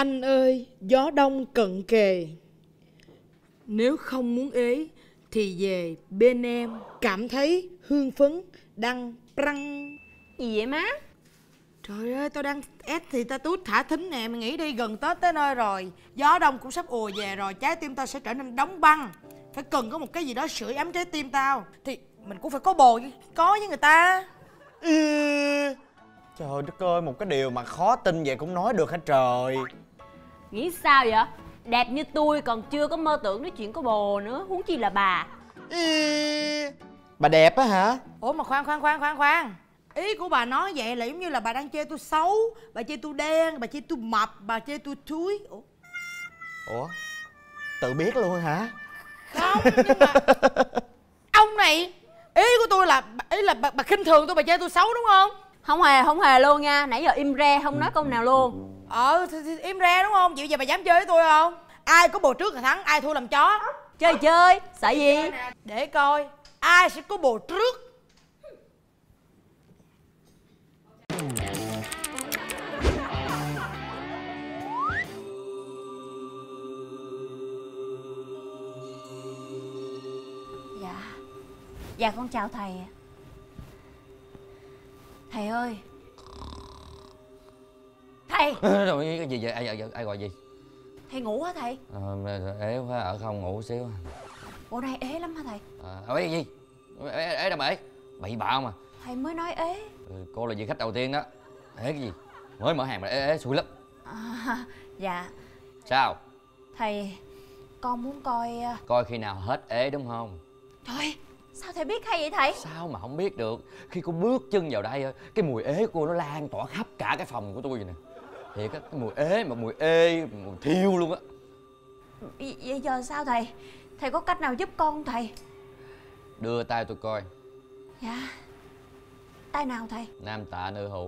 Anh ơi, gió đông cận kề. Nếu không muốn ế thì về bên em. Cảm thấy hương phấn đăng prăng. Gì vậy má? Trời ơi, tao đang ép thì ta tút thả thính nè. Mày nghĩ đi, gần Tết tới nơi rồi, gió đông cũng sắp ùa về rồi. Trái tim tao sẽ trở nên đóng băng. Phải cần có một cái gì đó sưởi ấm trái tim tao. Thì mình cũng phải có bồ có với người ta. Trời đất ơi, một cái điều mà khó tin vậy cũng nói được hả trời? Nghĩ sao vậy? Đẹp như tôi còn chưa có mơ tưởng đến chuyện có bồ nữa, huống chi là bà. Bà đẹp á hả? Ủa mà khoan. Ý của bà nói vậy là giống như là bà đang chê tôi xấu, bà chê tôi đen, bà chê tôi mập, bà chê tôi thúi. Ủa? Tự biết luôn hả? Không, nhưng mà ông này, ý của tôi là ý là bà khinh thường tôi, bà chê tôi xấu đúng không? Không hề luôn nha, nãy giờ im re không nói câu nào luôn. Thì im re đúng không? Vậy giờ bà dám chơi với tôi không? Ai có bồ trước là thắng, ai thua làm chó. Chơi, sợ gì? Để coi ai sẽ có bồ trước. Dạ con chào thầy. Thầy ơi. Thầy. Rồi cái gì vậy? Ai gọi gì? Thầy ngủ hả thầy? Ế quá, ở không ngủ xíu. Bộ này ế lắm hả thầy? Ế gì? Ế đâu mà ế? Bậy bạ mà. Thầy mới nói ế. Cô là vị khách đầu tiên đó. Ế cái gì? Mới mở hàng mà ế xui lắm. Dạ. Sao? Thầy, con muốn coi. Coi khi nào hết ế đúng không? Trời, sao thầy biết hay vậy thầy? Sao mà không biết được. Khi cô bước chân vào đây, cái mùi ế của cô nó lan tỏa khắp cả cái phòng của tôi vậy nè. Thiệt á, cái mùi ế mà mùi ê, mùi thiêu luôn á. Vậy giờ sao thầy? Thầy có cách nào giúp con không thầy? Đưa tay tôi coi. Dạ. Tay nào thầy? Nam tạ nữ hữu.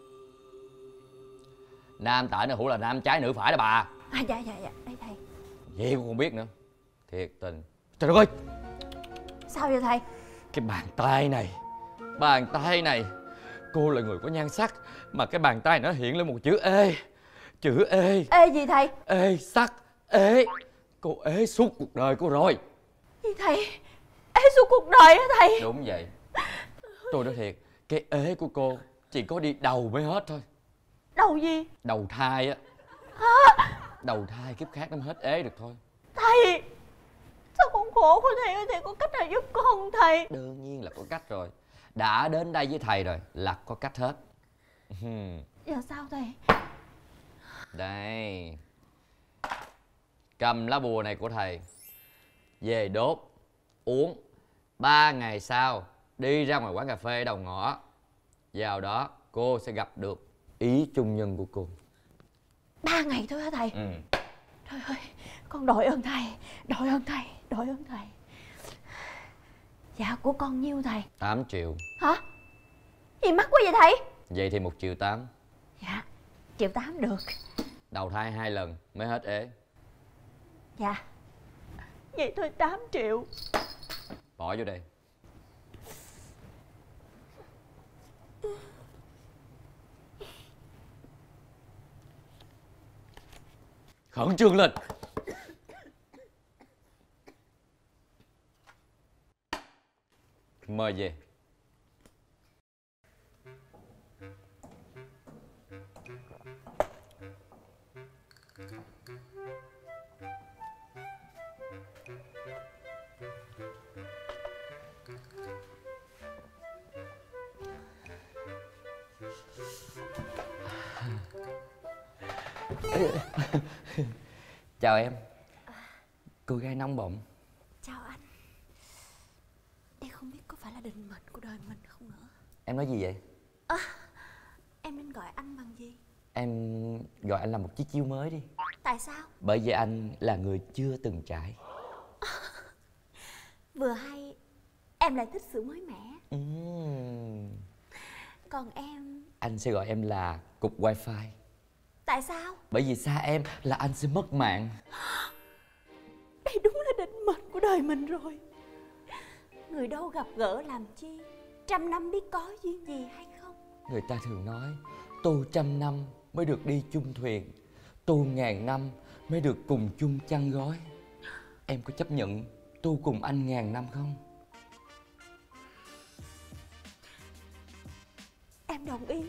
Nam tạ nữ hữu là nam trái nữ phải đó bà. Dạ, đây thầy. Vậy cũng không biết nữa. Thiệt tình. Trời đất ơi. Sao vậy thầy? Cái bàn tay này. Cô là người có nhan sắc, mà cái bàn tay nó hiện lên một chữ ê. Chữ ê. Ê gì thầy? Ê sắc, ế. Cô ế suốt cuộc đời cô rồi. Gì thầy? Ế suốt cuộc đời hả thầy? Đúng vậy. Tôi nói thiệt, cái ế của cô chỉ có đi đầu mới hết thôi. Đầu gì? Đầu thai á. Đầu thai kiếp khác nó mới hết ế được thôi. Thầy, sao con khổ quá thầy ơi, thầy có cách nào giúp con không thầy? Đương nhiên là có cách rồi. Đã đến đây với thầy rồi là có cách hết. Giờ sao thầy? Đây. Cầm lá bùa này của thầy, về đốt, uống. 3 ngày sau đi ra ngoài quán cà phê đầu ngõ. Vào đó cô sẽ gặp được ý chung nhân của cô. 3 ngày thôi hả thầy? Trời ơi, con đội ơn thầy. Dạ của con nhiêu thầy? 8 triệu. Hả? Gì mắc quá vậy thầy? Vậy thì 1,8 triệu. Dạ, 1,8 triệu được. Đầu thai 2 lần mới hết ế. Dạ. Vậy thôi 8 triệu. Bỏ vô đây. Khẩn trương lên. Mời về. Chào em. Cô gái nóng bỏng. Chào anh. Em không biết có phải là định mệnh của đời mình không nữa. Em nói gì vậy? Em nên gọi anh bằng gì? Em gọi anh là một chiếc chiếu mới đi. Tại sao? Bởi vì anh là người chưa từng trải. Vừa hay em lại thích sự mới mẻ. Còn em? Anh sẽ gọi em là cục wifi. Tại sao? Bởi vì xa em là anh sẽ mất mạng. Đây đúng là định mệnh của đời mình rồi. Người đâu gặp gỡ làm chi, 100 năm biết có duyên gì hay không. Người ta thường nói tu 100 năm mới được đi chung thuyền, tu ngàn năm mới được cùng chung chăn gối. Em có chấp nhận tu cùng anh ngàn năm không? Em đồng ý.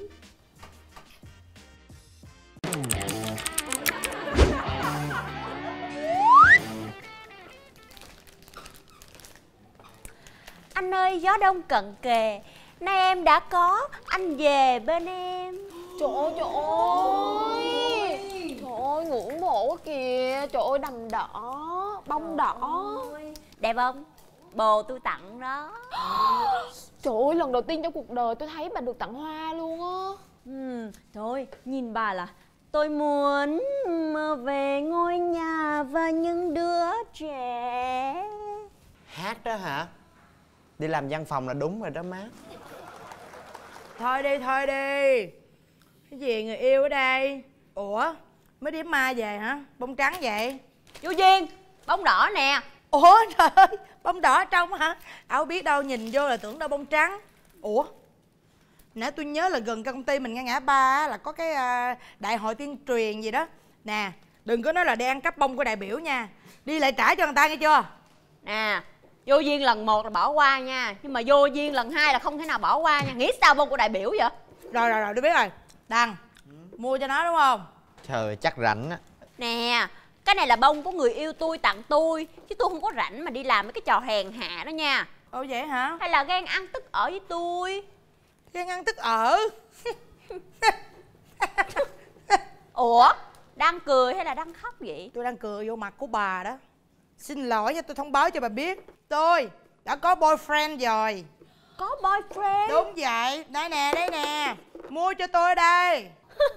Anh ơi, gió đông cận kề, nay em đã có anh về bên em. Trời ơi, trời ơi. Trời ơi, ngưỡng mộ quá kìa. Trời ơi, đầm đỏ, bông đỏ. Đẹp không? Bồ tôi tặng đó. Trời ơi, lần đầu tiên trong cuộc đời tôi thấy bà được tặng hoa luôn á. Thôi, nhìn bà là tôi muốn mơ về ngôi nhà và những đứa trẻ. Hát đó hả? Đi làm văn phòng là đúng rồi đó má. Thôi đi, thôi đi. Cái gì người yêu ở đây? Ủa, mới đếm ma về hả? Bông trắng vậy? Vô Duyên, bông đỏ nè. Ủa trời ơi, bông đỏ ở trong hả? Ảo biết đâu, nhìn vô là tưởng đâu bông trắng. Ủa, nãy tôi nhớ là gần công ty mình ngay ngã ba á, là có cái đại hội tuyên truyền gì đó. Nè, đừng có nói là đi ăn cắp bông của đại biểu nha. Đi lại trả cho người ta nghe chưa? Nè, vô duyên lần 1 là bỏ qua nha. Nhưng mà vô duyên lần 2 là không thể nào bỏ qua nha. Nghĩ sao bông của đại biểu vậy? Rồi, tôi biết rồi. Đăng, mua cho nó đúng không? Trời, chắc rảnh á. Nè, cái này là bông của người yêu tôi tặng tôi. Chứ tôi không có rảnh mà đi làm mấy cái trò hèn hạ đó nha. Ồ vậy hả? Hay là ghen ăn tức ở với tôi? Ghen ăn tức ở. Ủa, đang cười hay là đang khóc vậy? Tôi đang cười vô mặt của bà đó. Xin lỗi nha, tôi thông báo cho bà biết. Tôi đã có boyfriend rồi. Có boyfriend? Đúng vậy, đây nè. Mua cho tôi đây.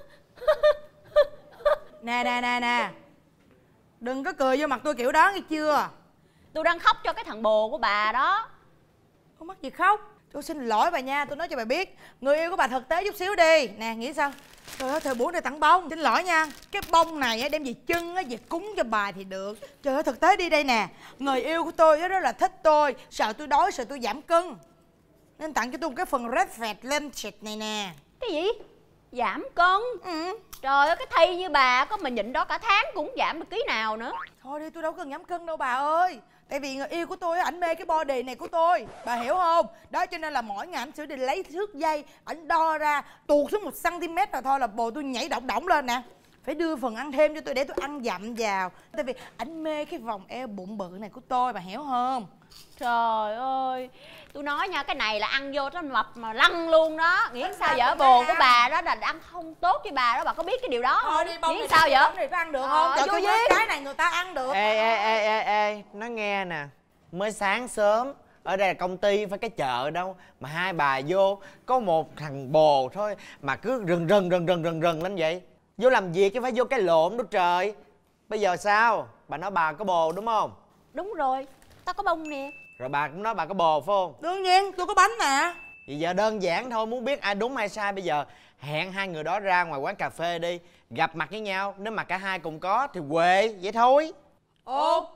Nè. Đừng có cười vô mặt tôi kiểu đó nghe chưa? Tôi đang khóc cho cái thằng bồ của bà đó. Không mắc gì khóc. Tôi xin lỗi bà nha, tôi nói cho bà biết. Người yêu của bà thực tế chút xíu đi. Nè, nghĩ sao? Trời ơi, thời buổi này tặng bông. Xin lỗi nha. Cái bông này đem về chân về cúng cho bà thì được. Trời ơi, thực tế đi đây nè. Người yêu của tôi rất là thích tôi. Sợ tôi đói, sợ tôi giảm cân. Nên tặng cho tôi một cái phần red fat lunch này nè. Cái gì? Giảm cân? Trời ơi, cái thi như bà có mà nhịn đó cả tháng cũng giảm được ký nào nữa. Thôi đi, tôi đâu cần giảm cân đâu bà ơi. Tại vì người yêu của tôi ảnh mê cái body này của tôi, bà hiểu không? Đó cho nên là mỗi ngày ảnh sẽ đi lấy thước dây, ảnh đo ra tuột xuống 1 cm rồi thôi là bồ tôi nhảy động động lên nè. Phải đưa phần ăn thêm cho tôi để tôi ăn dặm vào. Tại vì ảnh mê cái vòng eo bụng bự này của tôi, bà hiểu không? Trời ơi, tôi nói nha, cái này là ăn vô nó mập mà lăn luôn đó. Nghĩ sao vậy? Bồ của bà đó là ăn không tốt với bà đó, bà có biết cái điều đó không? Thôi đi, bông nghĩ này sao vậy? bông này có ăn được không? Trời, vô tôi duyên. nói cái này người ta ăn được. Ê, nó nghe nè. Mới sáng sớm, ở đây là công ty phải cái chợ đâu mà hai bà vô có một thằng bồ thôi mà cứ rần lên vậy. Vô làm việc chứ phải vô cái lộn đó trời. Bây giờ sao? Bà nói bà có bồ đúng không? Đúng rồi, tao có bông nè. Rồi bà cũng nói bà có bồ phải không? Đương nhiên, tôi có bánh nè. Vậy giờ đơn giản thôi, muốn biết ai đúng ai sai bây giờ hẹn hai người đó ra ngoài quán cà phê đi, gặp mặt với nhau, nếu mà cả hai cùng có thì quệ, vậy thôi. Ok.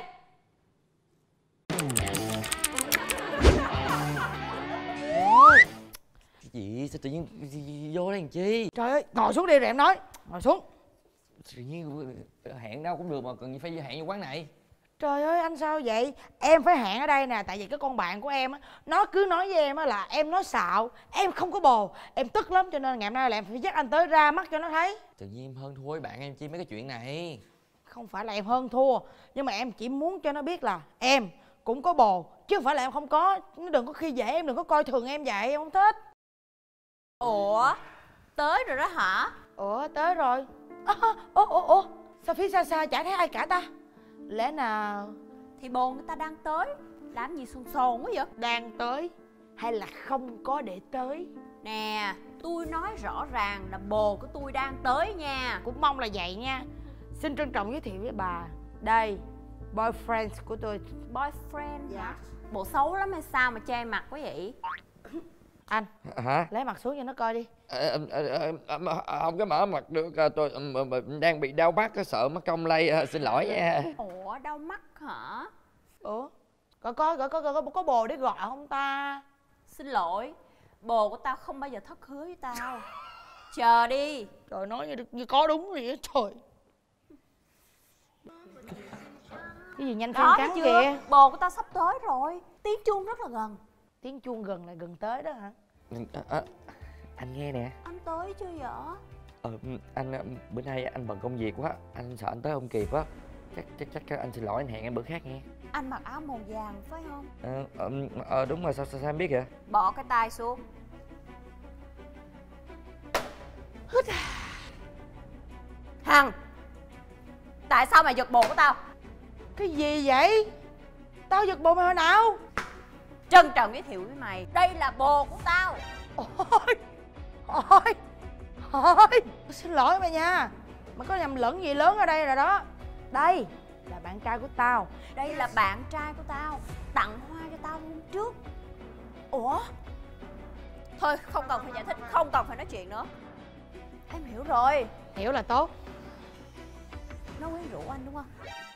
Cái gì? Sao tự nhiên vô đây làm chi? Trời ơi, ngồi xuống đi rồi em nói. Ngồi xuống. Tự nhiên hẹn đâu cũng được mà cần phải hẹn vô quán này. Trời ơi, anh sao vậy? Em phải hẹn ở đây nè. Tại vì cái con bạn của em á, nó cứ nói với em á là em nói xạo, em không có bồ. Em tức lắm cho nên ngày hôm nay là em phải dắt anh tới ra mắt cho nó thấy. Tự nhiên em hơn thua với bạn em chi mấy cái chuyện này. Không phải là em hơn thua, nhưng mà em chỉ muốn cho nó biết là em cũng có bồ, chứ không phải là em không có. Nó đừng có khi dễ em, đừng có coi thường em vậy, em không thích. Ủa, tới rồi đó hả? Ủa, tới rồi. Ủa, sao phía xa xa chả thấy ai cả ta? Lẽ nào Thì bồ người ta đang tới. Làm gì xôn xôn quá vậy? đang tới hay là không có để tới? Nè, tôi nói rõ ràng là bồ của tôi đang tới nha. Cũng mong là vậy nha. Xin trân trọng giới thiệu với bà, đây, boyfriend của tôi. Boyfriend Dạ. hả? Bộ xấu lắm hay sao mà che mặt quá vậy? Anh, Hả? lấy mặt xuống cho nó coi đi. Không có mở mặt được, tôi đang bị đau mắt, sợ mất công lây, xin lỗi nha. Ủa, đau mắt hả? Ủa, có bồ để gọi không ta? Xin lỗi, bồ của tao không bao giờ thất hứa với tao. Chờ đi. Trời, nói như có đúng vậy á, trời. Cái gì nhanh phim Đó cắn thấy chưa? kìa. Bồ của tao sắp tới rồi. Tiếng chuông rất là gần. Tiếng chuông gần là gần tới đó hả? Anh nghe nè. Anh tới chưa vậy? Anh bữa nay anh bận công việc quá, anh sợ anh tới không kịp á. Chắc anh xin lỗi, anh hẹn em bữa khác nghe. Anh mặc áo màu vàng phải không? Đúng rồi, sao em biết vậy? Bỏ cái tay xuống. Hằng, tại sao mày giật bồ của tao? Cái gì vậy? Tao giật bồ mày hồi nào? Trân trọng giới thiệu với mày, đây là bồ của tao. Ôi ôi ôi, xin lỗi mày nha, mày có nhầm lẫn gì lớn ở đây rồi đó. Đây là bạn trai của tao. Đây là bạn trai của tao, tặng hoa cho tao hôm trước. Ủa? Thôi không cần phải giải thích, không cần phải nói chuyện nữa. Em hiểu rồi. Hiểu là tốt. Nó quyến rũ anh đúng không?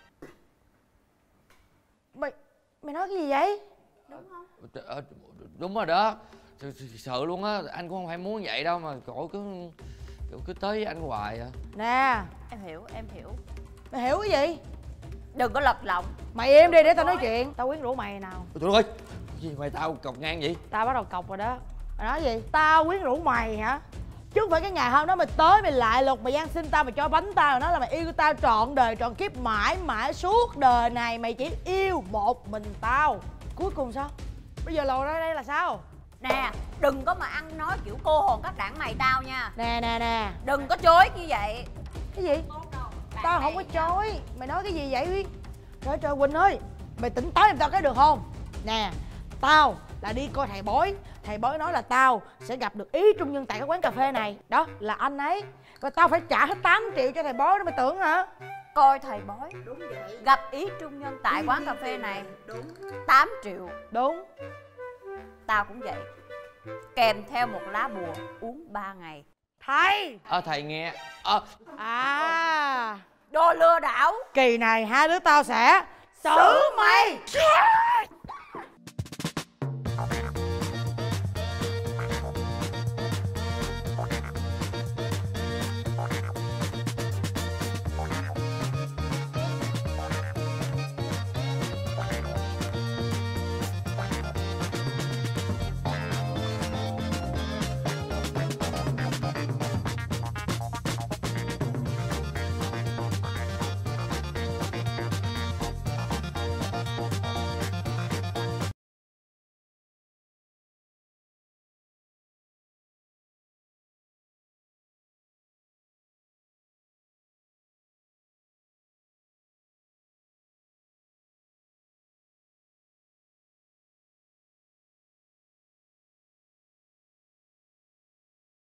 Mày nói cái gì vậy? Đúng không? Đúng rồi đó. Sợ luôn á, anh cũng không phải muốn vậy đâu mà cổ cứ tới với anh hoài à. Nè, Em hiểu, em hiểu. mày hiểu cái gì? Đừng có lật lọng. Mày im đi để tao nói chuyện. Tao quyến rũ mày nào? Trời ơi, gì mày tao cọc ngang vậy? Tao bắt đầu cọc rồi đó. Mày nói gì? Tao quyến rũ mày hả? Chứ không phải cái ngày hôm đó mày tới mày lại lục mày van xin tao, mày cho bánh tao, mày nói là mày yêu tao trọn đời trọn kiếp, mãi mãi suốt đời này mày chỉ yêu một mình tao. Cuối cùng sao? Bây giờ lòi ra đây là sao? Nè, đừng có mà ăn nói kiểu cô hồn các đảng mày tao nha. Nè. Đừng có chối như vậy. Cái gì? Tao không có chối. Mày nói cái gì vậy? Trời trời Quỳnh ơi, mày tỉnh táo giùm tao cái được không? Nè, tao là đi coi thầy bói. Thầy bói nói là tao sẽ gặp được ý trung nhân tại cái quán cà phê này. Đó là anh ấy. Rồi tao phải trả hết 8 triệu cho thầy bói đó, mày tưởng hả? Coi thầy bói. Đúng vậy. Gặp ý trung nhân tại quán cà phê này. Đúng. 8 triệu. Đúng. Tao cũng vậy. Kèm theo một lá bùa uống 3 ngày. Thầy. Thầy nghe. À, Đồ lừa đảo. kỳ này hai đứa tao sẽ xử mày.